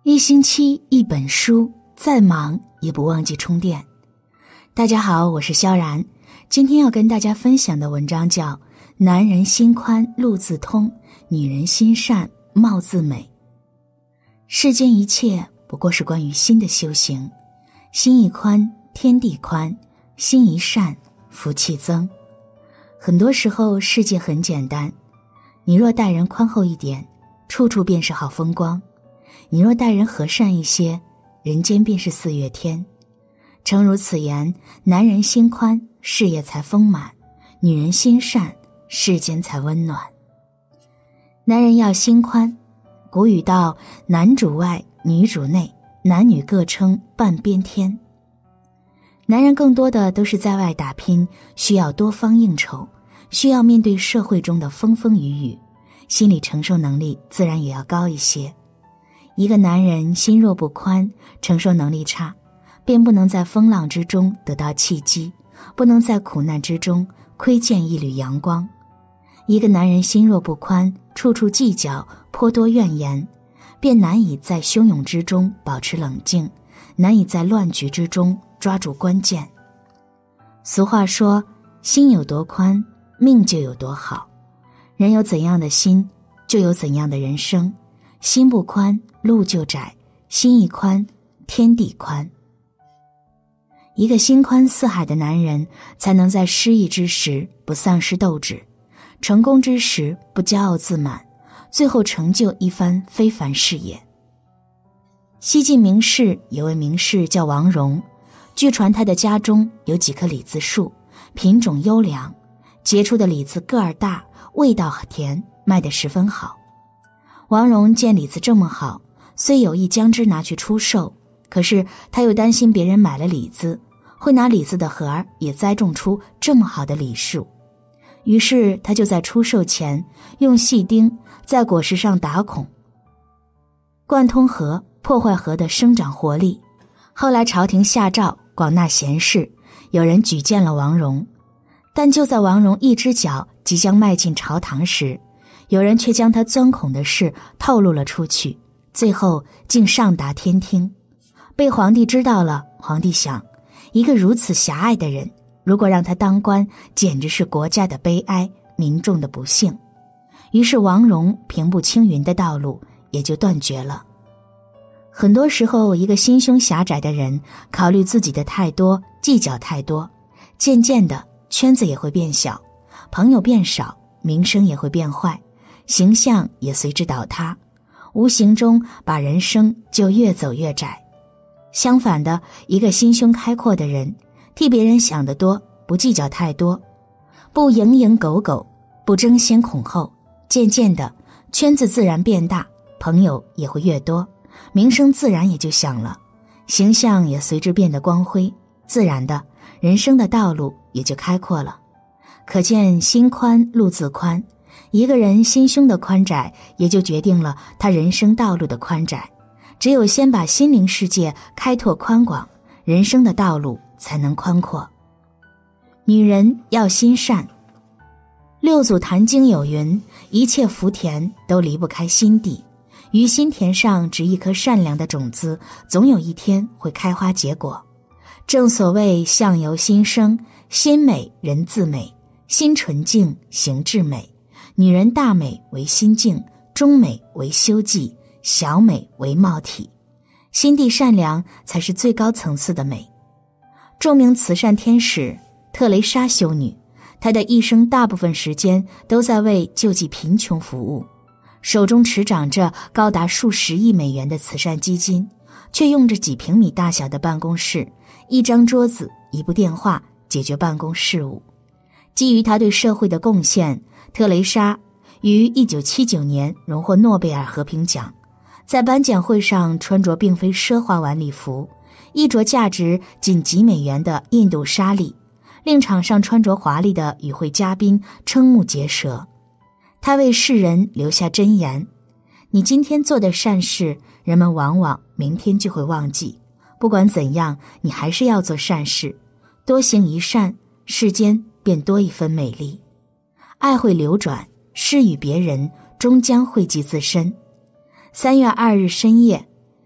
一星期一本书，再忙也不忘记充电。大家好，我是萧然，今天要跟大家分享的文章叫《男人心宽路自通，女人心善貌自美》。世间一切不过是关于心的修行，心一宽，天地宽；心一善，福气增。很多时候世界很简单，你若待人宽厚一点，处处便是好风光；你若待人和善一些，人间便是四月天。诚如此言，男人心宽，事业才丰满；女人心善，世间才温暖。男人要心宽，古语道：男主外，女主内，男女各称半边天。男人更多的都是在外打拼，需要多方应酬，需要面对社会中的风风雨雨，心理承受能力自然也要高一些。一个男人心若不宽，承受能力差，便不能在风浪之中得到契机，不能在苦难之中窥见一缕阳光。一个男人心若不宽，处处计较，颇多怨言，便难以在汹涌之中保持冷静，难以在乱局之中抓住关键。俗话说，心有多宽，命就有多好。人有怎样的心，就有怎样的人生。心不宽，路就窄；心一宽，天地宽。一个心宽似海的男人，才能在失意之时不丧失斗志，成功之时不骄傲自满，最后成就一番非凡事业。西晋名士有位名士叫王戎，据传他的家中有几棵李子树，品种优良，结出的李子个儿大，味道甜，卖得十分好。王戎见李子这么好，虽有意将之拿去出售，可是他又担心别人买了李子，会拿李子的核儿也栽种出这么好的李树。于是他就在出售前用细钉在果实上打孔，贯通核，破坏核的生长活力。后来朝廷下诏广纳贤士，有人举荐了王戎，但就在王戎一只脚即将迈进朝堂时，有人却将他钻孔的事透露了出去，最后竟上达天听。被皇帝知道了，皇帝想，一个如此狭隘的人，如果让他当官，简直是国家的悲哀，民众的不幸。于是王戎平步青云的道路也就断绝了。很多时候，一个心胸狭窄的人，考虑自己的太多，计较太多，渐渐的圈子也会变小，朋友变少，名声也会变坏，形象也随之倒塌，无形中把人生就越走越窄。相反的，一个心胸开阔的人，替别人想得多，不计较太多，不蝇营狗苟，不争先恐后，渐渐的圈子自然变大，朋友也会越多，名声自然也就响了，形象也随之变得光辉，自然的人生的道路也就开阔了。可见心宽路自宽，一个人心胸的宽窄，也就决定了他人生道路的宽窄。只有先把心灵世界开拓宽广，人生的道路才能宽阔。女人要心善。六祖坛经有云，一切福田都离不开心地，于心田上植一颗善良的种子，总有一天会开花结果。正所谓相由心生，心美人自美，心纯净行至美。女人大美为心静，中美为修计，小美为貌体。心地善良才是最高层次的美。著名慈善天使特蕾莎修女，她的一生大部分时间都在为救济贫穷服务，手中持掌着高达数十亿美元的慈善基金，却用着几平米大小的办公室，一张桌子，一部电话解决办公事务。基于她对社会的贡献，特蕾莎于1979年荣获诺贝尔和平奖。在颁奖会上穿着并非奢华晚礼服，衣着价值仅几美元的印度纱丽，令场上穿着华丽的与会嘉宾瞠目结舌。他为世人留下箴言：你今天做的善事，人们往往明天就会忘记，不管怎样，你还是要做善事，多行一善，世间便多一分美丽。爱会流转，施与别人，终将惠及自身。3月2日深夜，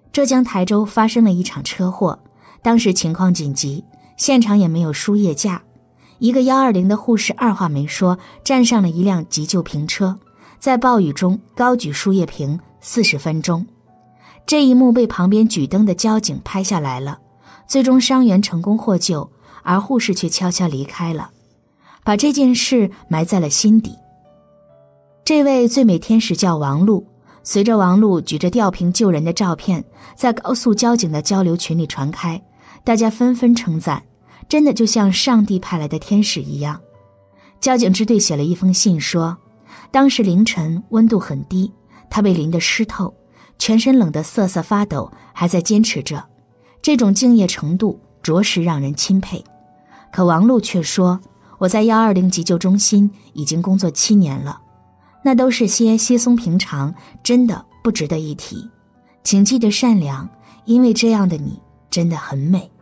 浙江台州发生了一场车祸，当时情况紧急，现场也没有输液架，一个120的护士二话没说，站上了一辆急救瓶车，在暴雨中高举输液瓶40分钟。这一幕被旁边举灯的交警拍下来了，最终伤员成功获救，而护士却悄悄离开了，把这件事埋在了心底。这位最美天使叫王璐，随着王璐举着吊瓶救人的照片在高速交警的交流群里传开，大家纷纷称赞，真的就像上帝派来的天使一样。交警支队写了一封信说，当时凌晨温度很低，他被淋得湿透，全身冷得瑟瑟发抖，还在坚持着，这种敬业程度着实让人钦佩。可王璐却说，我在120急救中心已经工作7年了，那都是些稀松平常，真的不值得一提。请记得善良，因为这样的你真的很美。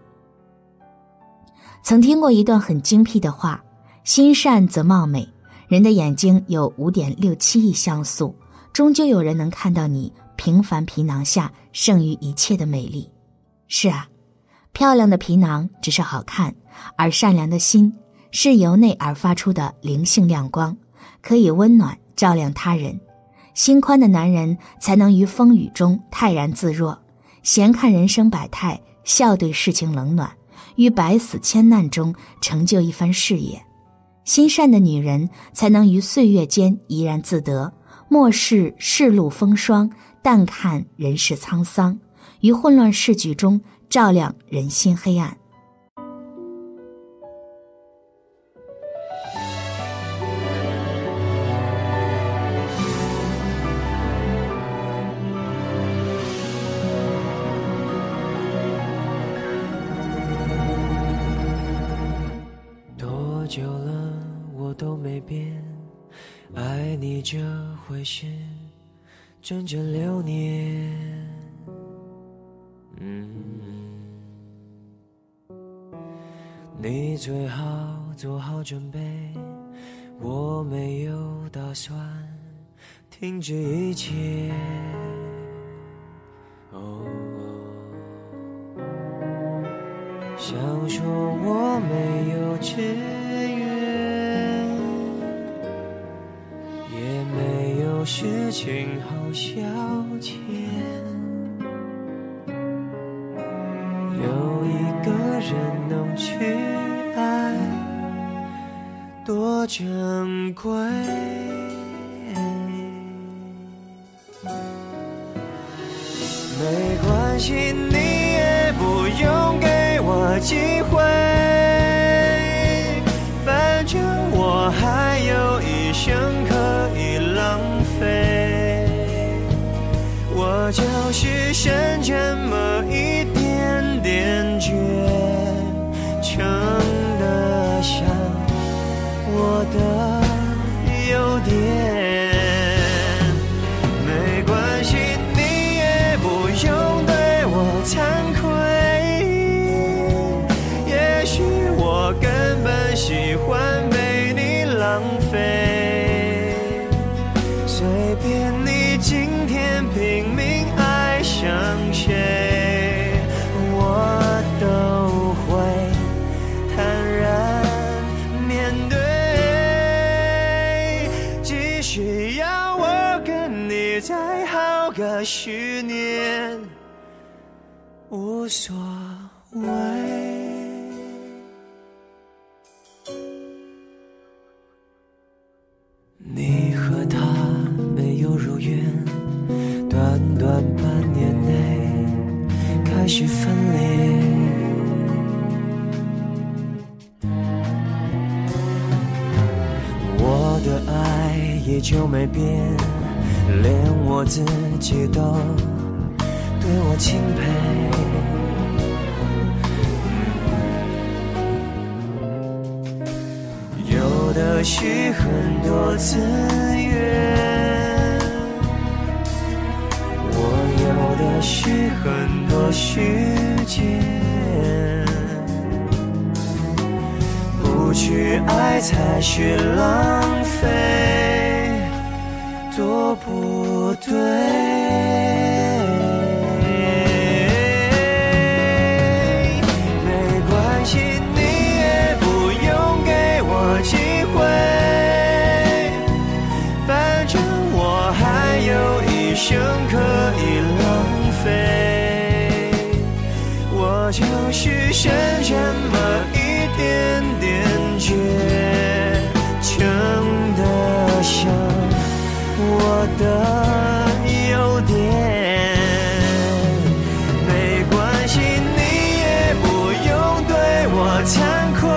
曾听过一段很精辟的话，心善则貌美，人的眼睛有5.67亿像素，终究有人能看到你平凡皮囊下胜于一切的美丽。是啊，漂亮的皮囊只是好看，而善良的心是由内而发出的灵性亮光，可以温暖照亮他人。心宽的男人才能于风雨中泰然自若，闲看人生百态，笑对事情冷暖，于百死千难中成就一番事业。心善的女人才能于岁月间怡然自得，漠视世路风霜，淡看人世沧桑，于混乱世局中照亮人心黑暗。 多久了我都没变，爱你这回事整整6年。你最好做好准备，我没有打算停止一切。想说我没有志愿，也没有事情好消遣，有一个人能去爱，多珍贵。没关系，你也不用给我机会，反正我还有一生可以浪费。我就是剩这么一点点倔，撑得下我的优点。没关系，你也不用对我惭愧，也许我根本喜欢被你浪费。随便你今天拼命爱上谁，我都会坦然面对。只需要我跟你再好个10年，无所谓。你和他没有如愿，短短半年内开始分裂。我的爱依旧没变，连我自己都对我钦佩。有的是很多资源，我有的是很多时间，不去爱才是浪费，多不对。 生可以浪费，我就是剩这么一点点倔强的像我的优点。没关系，你也不用对我惭愧，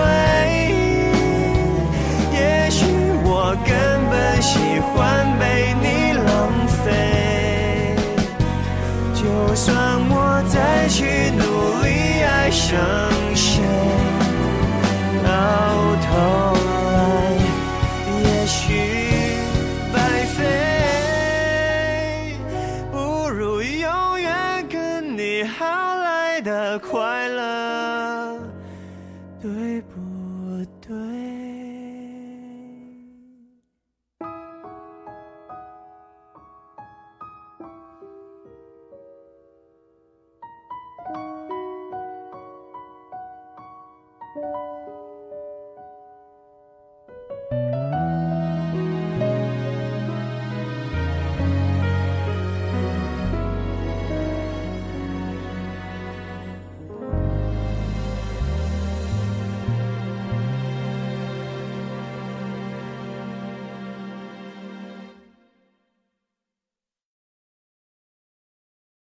也许我根本喜欢被你浪费，就算我再去努力爱上谁，到头来也许白费，不如永远跟你好来的快乐，对不